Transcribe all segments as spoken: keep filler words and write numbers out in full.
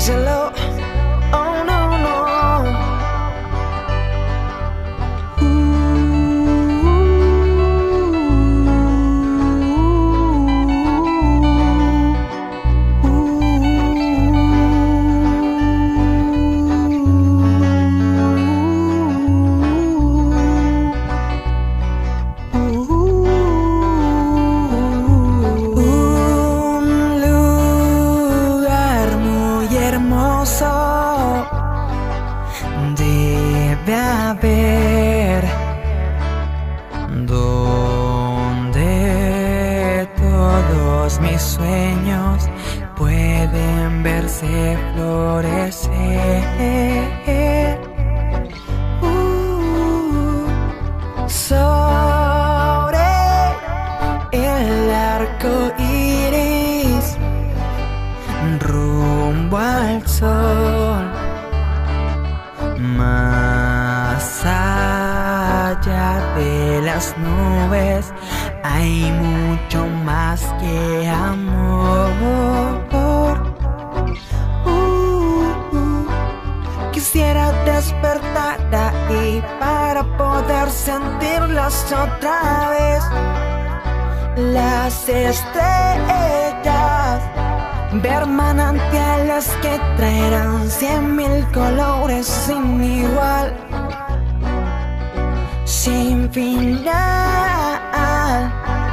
Díselo. Oh, no, no. Debe haber donde todos mis sueños pueden verse florecer. Uh, sobre el arco iris, rumbo al sol. Más allá de las nubes hay mucho más que amor. Uh, uh, quisiera despertar ahí para poder sentirlas otra vez. Las estrellas, ver manantiales que traerán cien mil colores sin igual, sin final.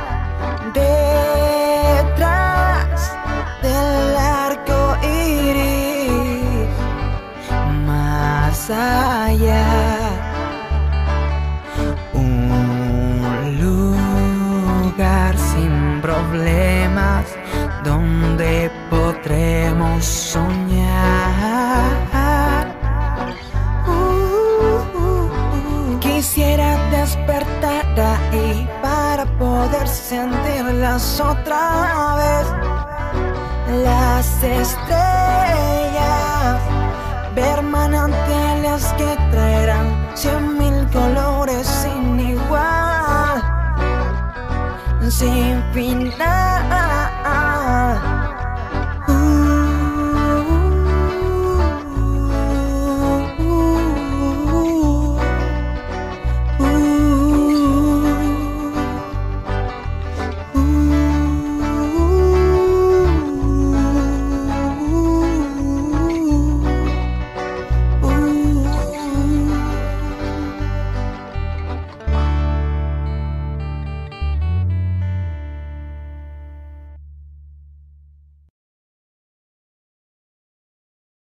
Detrás del arco iris, más allá, un lugar sin problemas donde podremos soñar. Uh, uh, uh. Quisiera despertar ahí para poder sentirlas otra vez. Las estrellas, ver manantiales que traerán cien mil colores sin igual, sin final.